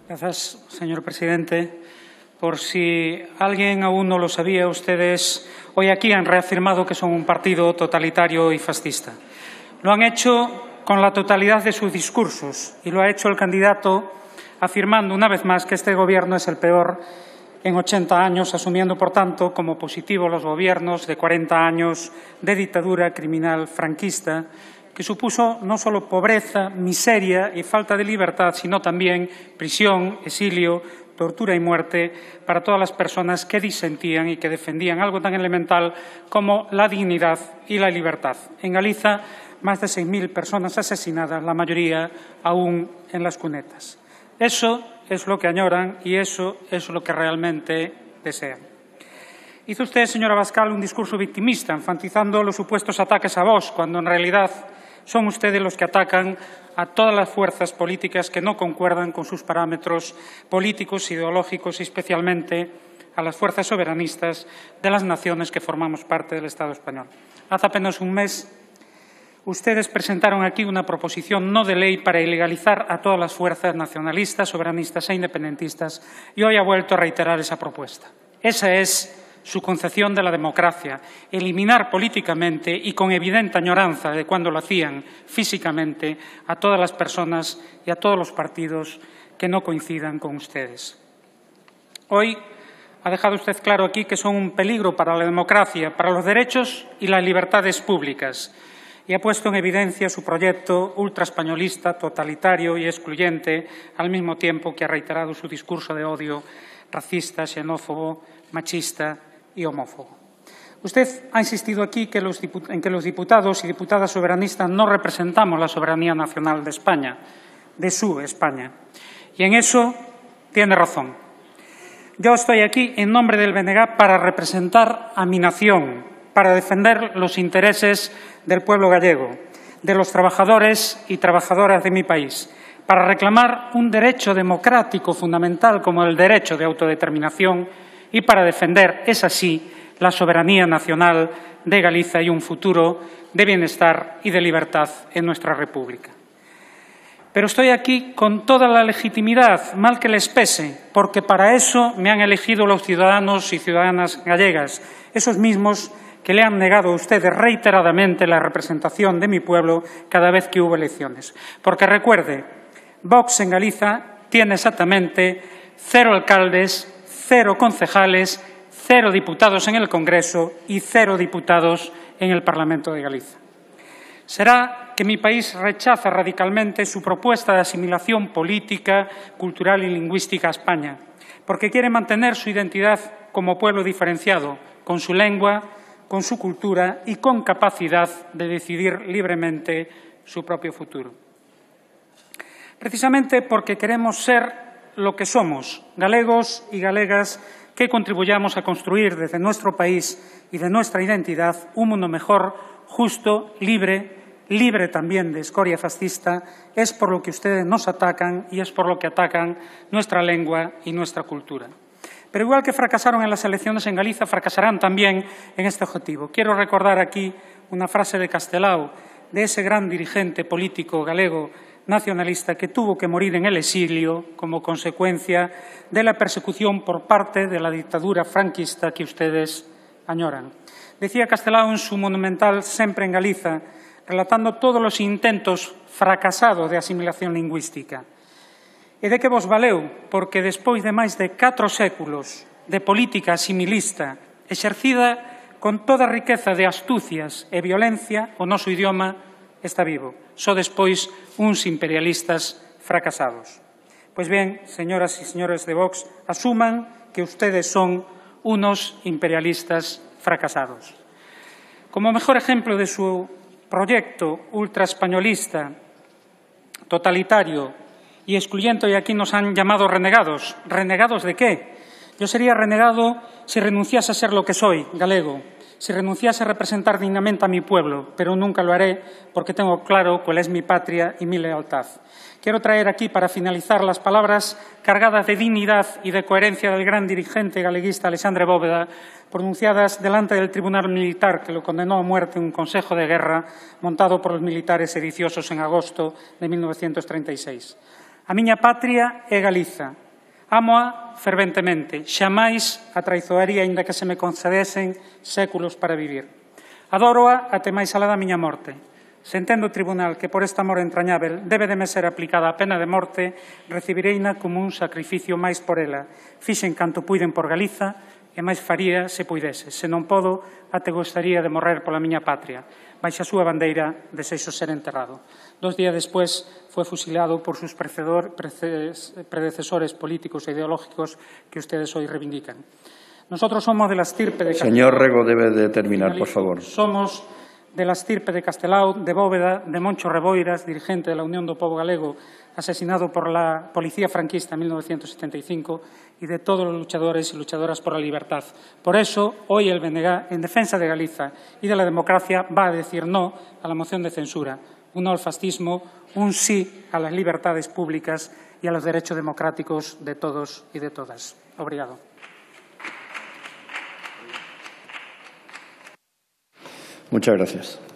Gracias, señor presidente. Por si alguien aún no lo sabía, ustedes hoy aquí han reafirmado que son un partido totalitario y fascista. Lo han hecho con la totalidad de sus discursos y lo ha hecho el candidato afirmando una vez más que este Gobierno es el peor en 80 años, asumiendo, por tanto, como positivo los gobiernos de 40 años de dictadura criminal franquista, que supuso no solo pobreza, miseria y falta de libertad, sino también prisión, exilio, tortura y muerte para todas las personas que disentían y que defendían algo tan elemental como la dignidad y la libertad. En Galiza, más de 6.000 personas asesinadas, la mayoría aún en las cunetas. Eso es lo que añoran y eso es lo que realmente desean. Hizo usted, señora Abascal, un discurso victimista, enfatizando los supuestos ataques a Vox, cuando en realidad son ustedes los que atacan a todas las fuerzas políticas que no concuerdan con sus parámetros políticos, ideológicos y especialmente a las fuerzas soberanistas de las naciones que formamos parte del Estado español. Hace apenas un mes, ustedes presentaron aquí una proposición no de ley para ilegalizar a todas las fuerzas nacionalistas, soberanistas e independentistas y hoy ha vuelto a reiterar esa propuesta. Esa es su concepción de la democracia, eliminar políticamente y con evidente añoranza de cuando lo hacían físicamente a todas las personas y a todos los partidos que no coincidan con ustedes. Hoy ha dejado usted claro aquí que son un peligro para la democracia, para los derechos y las libertades públicas y ha puesto en evidencia su proyecto ultraespañolista, totalitario y excluyente, al mismo tiempo que ha reiterado su discurso de odio racista, xenófobo, machista y homófobo. Usted ha insistido aquí en que los diputados y diputadas soberanistas no representamos la soberanía nacional de España, de su España. Y en eso tiene razón. Yo estoy aquí en nombre del BNG para representar a mi nación, para defender los intereses del pueblo gallego, de los trabajadores y trabajadoras de mi país, para reclamar un derecho democrático fundamental como el derecho de autodeterminación y para defender, es así, la soberanía nacional de Galicia y un futuro de bienestar y de libertad en nuestra República. Pero estoy aquí con toda la legitimidad, mal que les pese, porque para eso me han elegido los ciudadanos y ciudadanas gallegas, esos mismos que le han negado a ustedes reiteradamente la representación de mi pueblo cada vez que hubo elecciones. Porque recuerde, Vox en Galicia tiene exactamente 0 alcaldes, 0 concejales, 0 diputados en el Congreso y 0 diputados en el Parlamento de Galicia. Será que mi país rechaza radicalmente su propuesta de asimilación política, cultural y lingüística a España, porque quiere mantener su identidad como pueblo diferenciado, con su lengua, con su cultura y con capacidad de decidir libremente su propio futuro. Precisamente porque queremos ser lo que somos, galegos y galegas que contribuyamos a construir desde nuestro país y de nuestra identidad un mundo mejor, justo, libre también de escoria fascista, es por lo que ustedes nos atacan y es por lo que atacan nuestra lengua y nuestra cultura. Pero igual que fracasaron en las elecciones en Galicia, fracasarán también en este objetivo. Quiero recordar aquí una frase de Castelao, de ese gran dirigente político galego nacionalista que tuvo que morir en el exilio como consecuencia de la persecución por parte de la dictadura franquista que ustedes añoran. Decía Castelao en su monumental Sempre en Galiza, relatando todos los intentos fracasados de asimilación lingüística. E de que vos valeu, porque despois de máis de 4 séculos de política asimilista exercida con toda riqueza de astucias e violencia, o noso idioma está vivo. Só despois uns imperialistas fracasados. Pois ben, señoras e señores de Vox, asuman que ustedes son unos imperialistas fracasados. Como mejor ejemplo de su proyecto ultraespañolista, totalitario y excluyente, y aquí nos han llamado renegados. ¿Renegados de qué? Yo sería renegado si renunciase a ser lo que soy, galego, si renunciase a representar dignamente a mi pueblo, pero nunca lo haré porque tengo claro cuál es mi patria y mi lealtad. Quiero traer aquí, para finalizar, las palabras cargadas de dignidad y de coherencia del gran dirigente galeguista Alexandre Bóveda, pronunciadas delante del tribunal militar que lo condenó a muerte en un consejo de guerra montado por los militares sediciosos en agosto de 1936. A miña patria é Galiza. Ámoa ferventemente. Xamais a traizoaría, aínda que se me concedesen séculos para vivir. Adóroa até máis alá da miña morte. Se entendo o tribunal que por este amor entrañável debe de me ser aplicada a pena de morte, recibireina como un sacrificio máis por ela. Fixen canto puiden por Galiza e máis faría se puidese. Se non podo, até gostaría de morrer pola miña patria. Baixa a súa bandeira, desexo ser enterrado. 2 días despois foi fusilado por sus predecesores políticos e ideológicos que ustedes hoy reivindican. Nosotros somos de la estirpe de Castelao. Señor Rego, debe de terminar, por favor. Somos de la estirpe de Castelao, de Bóveda, de Moncho Reboiras, dirigente de la Unión do Pobo Galego, asesinado por la policía franquista en 1975, y de todos los luchadores y luchadoras por la libertad. Por eso, hoy el BNG, en defensa de Galiza y de la democracia, va a decir no a la moción de censura, un no al fascismo, un sí a las libertades públicas y a los derechos democráticos de todos y de todas. Obrigado. Muchas gracias.